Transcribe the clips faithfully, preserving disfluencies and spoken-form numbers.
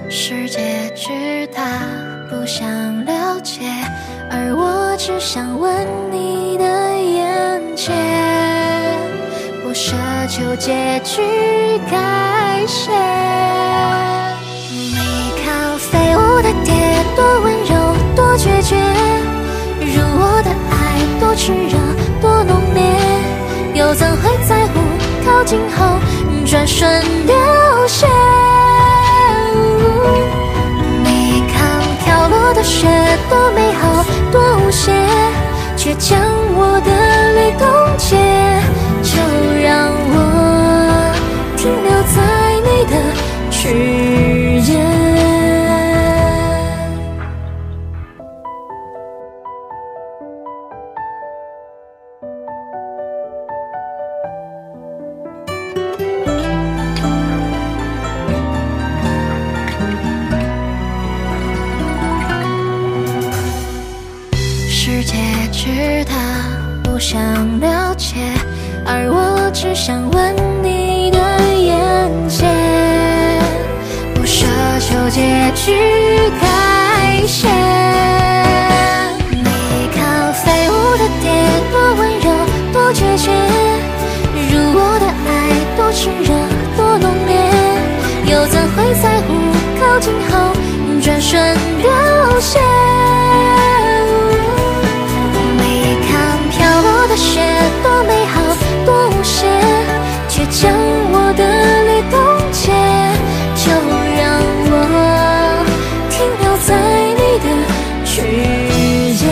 世界之大，不想了解，而我只想问你的眼前，不奢求结局改写。你看飞舞的蝶，多温柔，多决绝，如我的爱，多炽热，多浓烈，又怎会在乎靠近后转瞬凋谢。你看飘落的雪，多美好，多无邪，却将我的泪冻结。就让我停留在你的曲间。世界之大，不想了解，而我只想问你的眼前，不奢求结局改写。你看飞舞的蝶，多温柔，多决绝，如我的爱，多炽热，多浓烈，又怎会在乎靠近后转瞬凋谢。雪多美好，多无邪，却将我的泪冻结。就让我停留在你的曲间。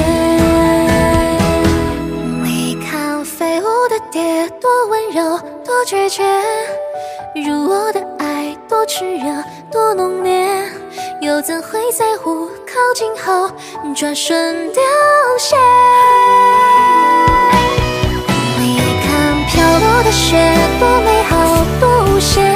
你看飞舞的蝶，多温柔，多决绝，如我的爱，多炽热，多浓烈，又怎会在乎靠近后转瞬凋谢。飘落的雪，多美好，多无邪，